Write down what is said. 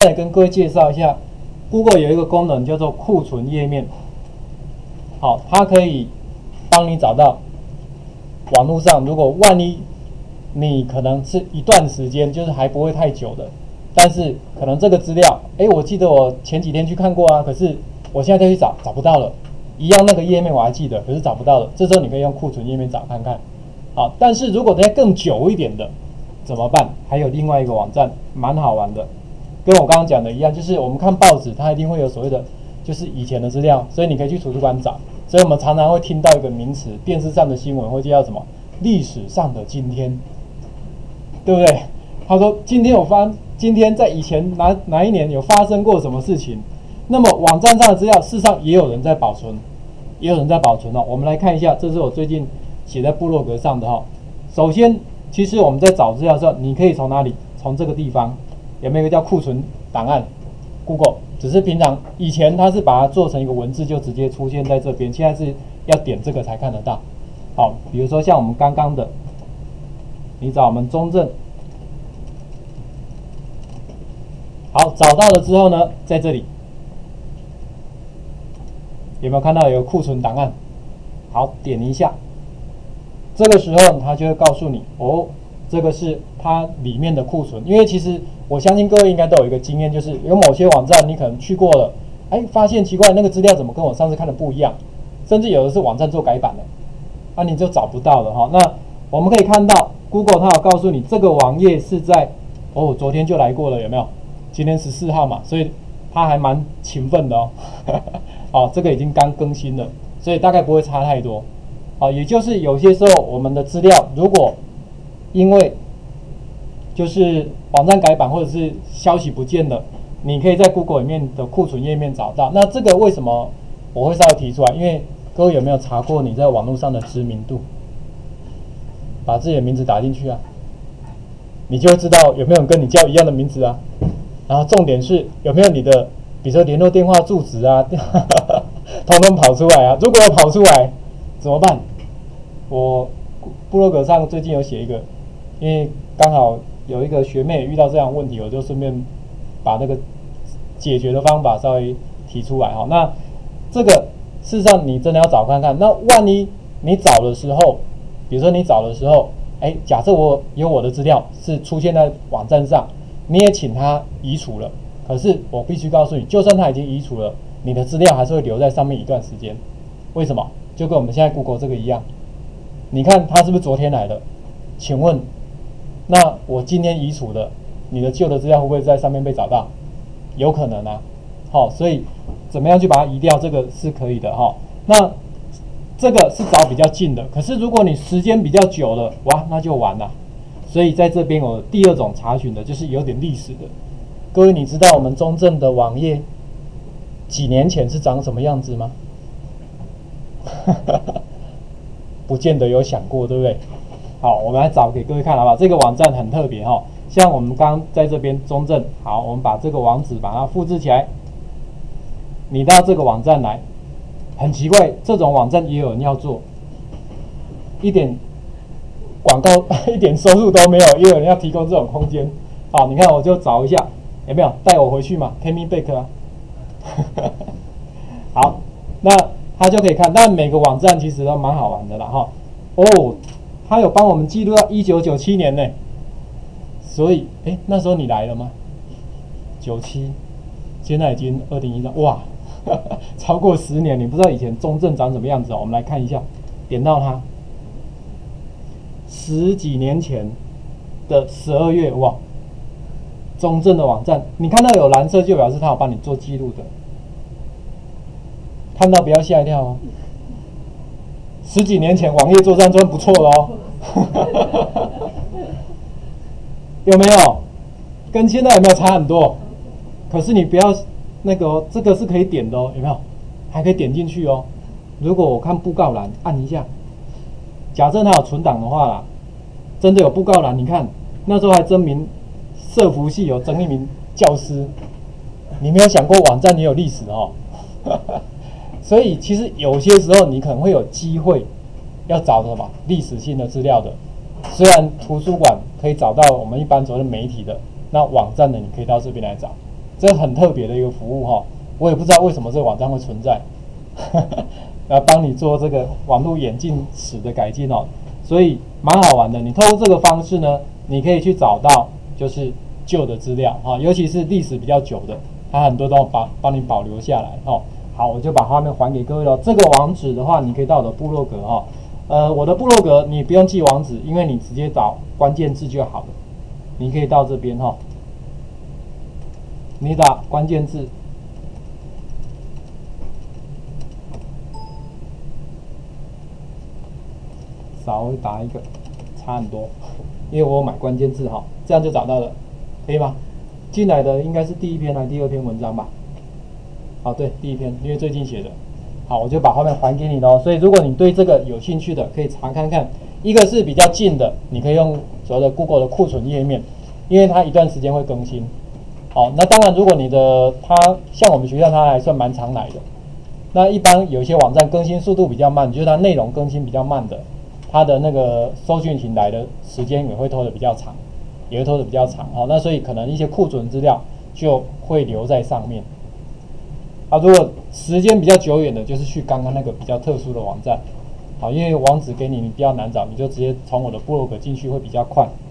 再跟各位介绍一下 ，Google 有一个功能叫做库存页面，好，它可以帮你找到网络上，如果万一你可能是一段时间，就是还不会太久的，但是可能这个资料，我记得我前几天去看过啊，可是我现在再去找不到了，一样那个页面我还记得，可是找不到了，这时候你可以用库存页面找看看。好，但是如果再更久一点的怎么办？还有另外一个网站蛮好玩的，跟我刚刚讲的一样，就是我们看报纸，它一定会有所谓的就是以前的资料，所以你可以去图书馆找。所以我们常常会听到一个名词，电视上的新闻会叫什么？历史上的今天，对不对？他说今天在以前哪一年有发生过什么事情？那么网站上的资料，事实上也有人在保存，哦。我们来看一下，这是我最近写在部落格上的哈。首先，其实我们在找资料的时候，你可以从哪里？从这个地方，有没有一个叫库存档案 ？Google 只是平常以前它是把它做成一个文字，就直接出现在这边，现在是要点这个才看得到。好，比如说像我们刚刚的，你找我们中正，好，找到了之后呢，在这里有没有看到有库存档案？好，点一下，这个时候它就会告诉你，哦，这个是它里面的库存。因为其实我相信各位应该都有一个经验，就是有某些网站你可能去过了，发现奇怪，那个资料怎么跟我上次看的不一样，甚至有的是网站做改版了，你就找不到了哈。那我们可以看到 Google 它有告诉你，这个网页是在昨天就来过了，有没有？今天14号嘛，所以它还蛮勤奋的哦。好，这个已经刚更新了，所以大概不会差太多。好，也就是有些时候我们的资料如果因为就是网站改版或者是消息不见了，你可以在 Google 里面的库存页面找到。那这个为什么我会稍微提出来？因为各位有没有查过你在网络上的知名度？把自己的名字打进去啊，你就会知道有没有人跟你叫一样的名字啊。然后重点是有没有你的，比如说联络电话、住址啊，统统跑出来啊。如果我跑出来怎么办？我部落格上最近有写一个，因为刚好有一个学妹遇到这样的问题，我就顺便把那个解决的方法稍微提出来哈。那这个事实上你真的要找看看，那万一你找的时候，比如说你找的时候，假设我有我的资料是出现在网站上，你也请他移除了，可是我必须告诉你，就算他已经移除了，你的资料还是会留在上面一段时间。为什么？就跟我们现在 Google 这个一样，你看他是不是昨天来的？请问，那我今天移除的，你的旧的资料会不会在上面被找到？有可能啊。好，所以怎么样去把它移掉，这个是可以的哈。那这个是找比较近的，可是如果你时间比较久了，哇，那就完了。所以在这边我第二种查询的就是有点历史的。各位，你知道我们中正的网页几年前是长什么样子吗？不见得有想过，对不对？好，我们来找给各位看好不好？这个网站很特别哈，像我们刚在这边中正，好，我们把这个网址把它复制起来，你到这个网站来，很奇怪，这种网站也有人要做，一点广告一点收入都没有，也有人要提供这种空间。好，你看我就找一下，有没有带我回去嘛 ？Kami Back 啊。好，那他就可以看，但每个网站其实都蛮好玩的啦哈。他有帮我们记录到1997年呢，所以那时候你来了吗？97，现在已经2013，哇，超过10年，你不知道以前中正长什么样子哦。我们来看一下，点到它，10几年前的12月，哇，中正的网站，你看到有蓝色就表示他有帮你做记录的，看到不要吓一跳哦。10几年前网页做这样真不错咯。有没有？跟现在有没有差很多？可是你不要那个这个是可以点的哦，有没有？还可以点进去哦。如果我看布告栏，按一下，假设它有存档的话啦，真的有布告栏，你看那时候还征名社服系有征一名教师，你没有想过网站也有历史哦。所以其实有些时候你可能会有机会要找什么历史性的资料的，虽然图书馆可以找到我们一般所谓的媒体的，那网站呢你可以到这边来找。 这很特别的一个服务哈，我也不知道为什么这个网站会存在，来帮你做这个网络演进史的改进哦，所以蛮好玩的。你透过这个方式呢，你可以去找到就是旧的资料哈，尤其是历史比较久的，它很多都帮你保留下来哦。好，我就把画面还给各位了。这个网址的话，你可以到我的部落格哈。我的部落格你不用记网址，因为你直接找关键字就好了。你可以到这边哈，你打关键字，少微打一个，差很多，因为我有买关键字哈，这样就找到了，可以吗？进来的应该是第一篇还是第二篇文章吧？好，对，第一篇，因为最近写的。好，我就把画面还给你喽。所以如果你对这个有兴趣的，可以查看看。一个是比较近的，你可以用所谓的 Google 的库存页面，因为它一段时间会更新。好，那当然，如果你的它像我们学校，它还算蛮常来的。那一般有一些网站更新速度比较慢，就是它内容更新比较慢的，它的那个搜寻引擎来的时间也会拖得比较长，也会拖得比较长。好，那所以可能一些库存资料就会留在上面。啊，如果时间比较久远的，就是去刚刚那个比较特殊的网站，好，因为网址给你比较难找，你就直接从我的部落格进去会比较快。